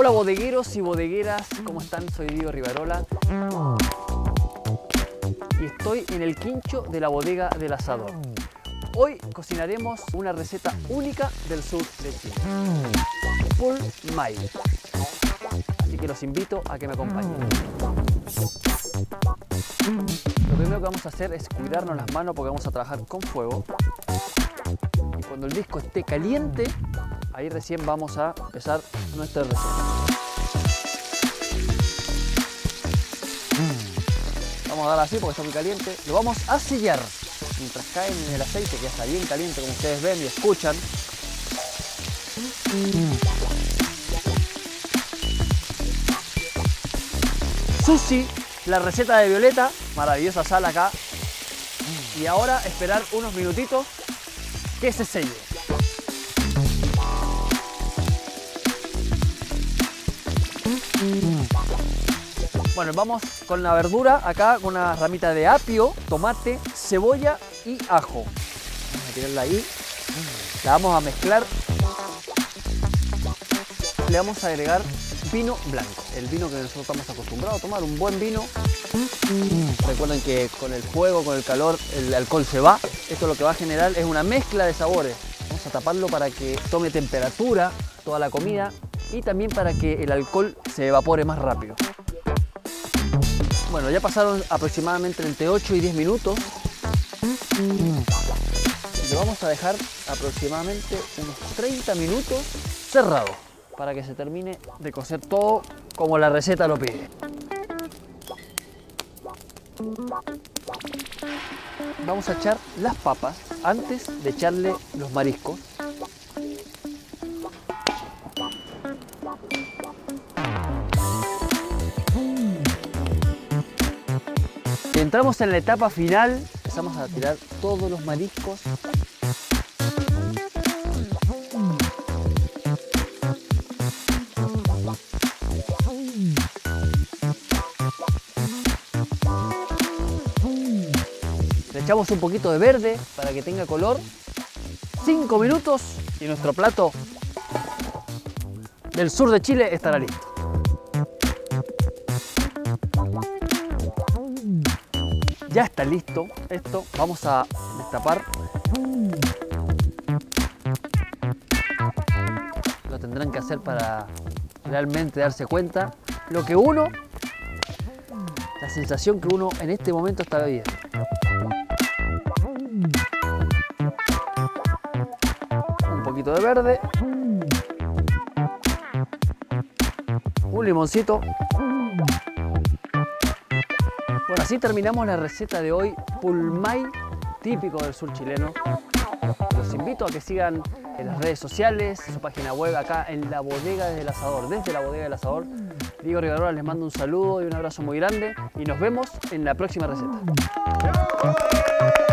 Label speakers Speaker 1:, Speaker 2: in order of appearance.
Speaker 1: Hola bodegueros y bodegueras, ¿cómo están? Soy Diego Rivarola y estoy en el quincho de la bodega del asador. Hoy cocinaremos una receta única del sur de Chile, Pul Mai. Así que los invito a que me acompañen. Lo primero que vamos a hacer es cuidarnos las manos porque vamos a trabajar con fuego. Y cuando el disco esté caliente, ahí recién vamos a empezar nuestra receta. Vamos a dar así porque está muy caliente. Lo vamos a sellar mientras caen en el aceite, que ya está bien caliente, como ustedes ven y escuchan. Sushi, la receta de Violeta, maravillosa sal acá. Y ahora esperar unos minutitos que se selle. Bueno, vamos con la verdura acá, con una ramita de apio, tomate, cebolla y ajo. Vamos a tirarla ahí. La vamos a mezclar. Le vamos a agregar vino blanco, el vino que nosotros estamos acostumbrados a tomar, un buen vino. Recuerden que con el fuego, con el calor, el alcohol se va. Esto lo que va a generar es una mezcla de sabores. Vamos a taparlo para que tome temperatura toda la comida y también para que el alcohol se evapore más rápido. Bueno, ya pasaron aproximadamente entre 8 y 10 minutos. Lo vamos a dejar aproximadamente unos 30 minutos cerrado para que se termine de cocer todo como la receta lo pide. Vamos a echar las papas antes de echarle los mariscos. Entramos en la etapa final, empezamos a tirar todos los mariscos. Le echamos un poquito de verde para que tenga color. 5 minutos y nuestro plato del sur de Chile estará listo. Ya está listo esto, vamos a destapar. Lo tendrán que hacer para realmente darse cuenta la sensación que uno en este momento está bebiendo. Un poquito de verde, un limoncito. Bueno, así terminamos la receta de hoy, Pul Mai, típico del sur chileno. Los invito a que sigan en las redes sociales, su página web acá en la bodega del asador, desde la bodega del asador. Diego Rivarola les mando un saludo y un abrazo muy grande y nos vemos en la próxima receta.